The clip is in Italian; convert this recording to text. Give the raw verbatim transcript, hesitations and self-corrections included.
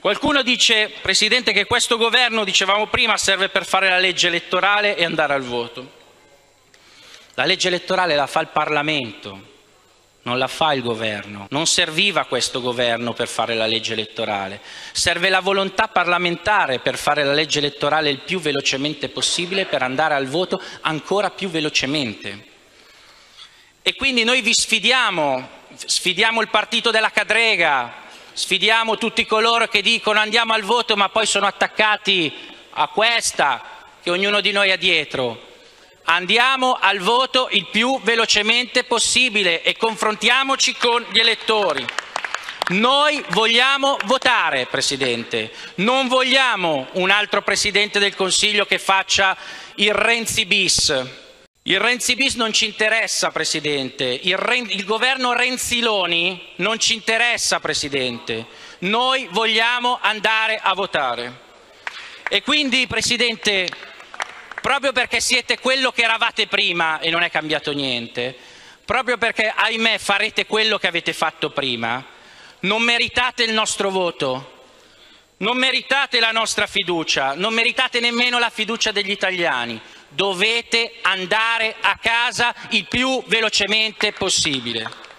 Qualcuno dice, Presidente, che questo governo, dicevamo prima, serve per fare la legge elettorale e andare al voto. La legge elettorale la fa il Parlamento, non la fa il governo. Non serviva questo governo per fare la legge elettorale. Serve la volontà parlamentare per fare la legge elettorale il più velocemente possibile, per andare al voto ancora più velocemente. E quindi noi vi sfidiamo, sfidiamo il partito della cadrega, sfidiamo tutti coloro che dicono andiamo al voto ma poi sono attaccati a questa che ognuno di noi ha dietro. Andiamo al voto il più velocemente possibile e confrontiamoci con gli elettori. Noi vogliamo votare, Presidente, non vogliamo un altro Presidente del Consiglio che faccia il Renzi bis. Il Renzi bis non ci interessa, Presidente, il, Ren- il governo Renziloni non ci interessa, Presidente. Noi vogliamo andare a votare. E quindi, Presidente, proprio perché siete quello che eravate prima e non è cambiato niente, proprio perché, ahimè, farete quello che avete fatto prima, non meritate il nostro voto, non meritate la nostra fiducia, non meritate nemmeno la fiducia degli italiani. Dovete andare a casa il più velocemente possibile.